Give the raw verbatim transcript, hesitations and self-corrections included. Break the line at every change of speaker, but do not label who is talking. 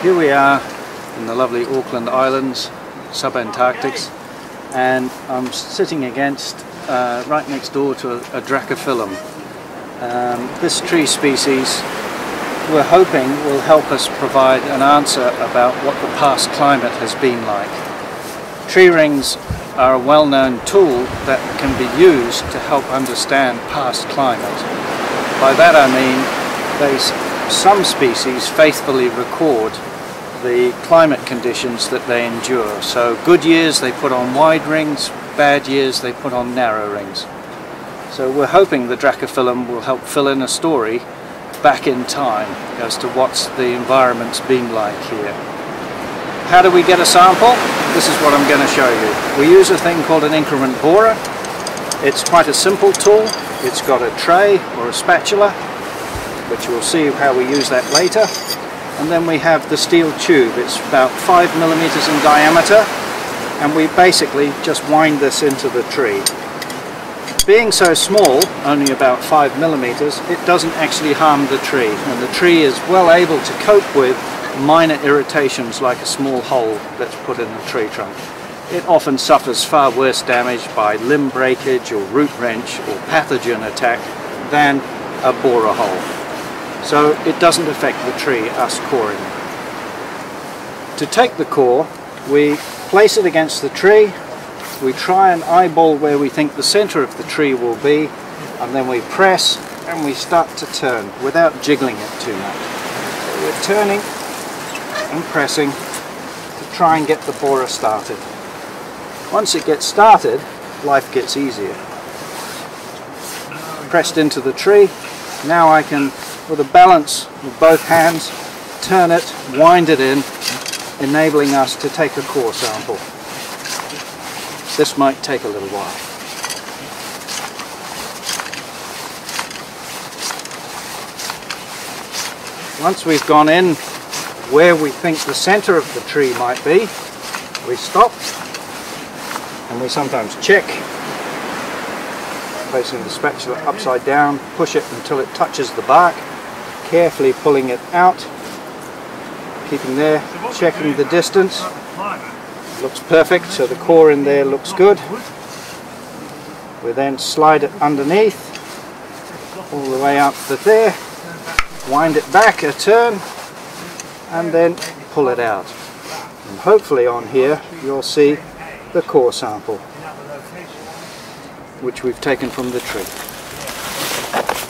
Here we are in the lovely Auckland Islands, subantarctics, and I'm sitting against, uh, right next door to a, a Dracophyllum. Um, this tree species we're hoping will help us provide an answer about what the past climate has been like. Tree rings are a well-known tool that can be used to help understand past climate. By that I mean they, some species faithfully record the climate conditions that they endure. So good years they put on wide rings, bad years they put on narrow rings. So we're hoping the Dracophyllum will help fill in a story back in time as to what's the environment's been like here. How do we get a sample? This is what I'm going to show you. We use a thing called an increment borer. It's quite a simple tool. It's got a tray or a spatula, which we'll see how we use that later. And then we have the steel tube. It's about five millimeters in diameter, and we basically just wind this into the tree. Being so small, only about five millimeters, it doesn't actually harm the tree, and the tree is well able to cope with minor irritations like a small hole that's put in the tree trunk. It often suffers far worse damage by limb breakage or root wrench or pathogen attack than a borer hole. So it doesn't affect the tree, us coring it. To take the core, we place it against the tree, we try and eyeball where we think the center of the tree will be, and then we press and we start to turn without jiggling it too much. So we're turning and pressing to try and get the borer started. Once it gets started, life gets easier. Pressed into the tree, now I can, with a balance with both hands, turn it, wind it in, enabling us to take a core sample. This might take a little while. Once we've gone in where we think the center of the tree might be, we stop and we sometimes check, placing the spatula upside down, push it until it touches the bark, carefully pulling it out, keeping there, checking the distance. Looks perfect, so the core in there looks good. We then slide it underneath, all the way up to there, wind it back a turn, and then pull it out. And hopefully on here you'll see the core sample, which we've taken from the tree.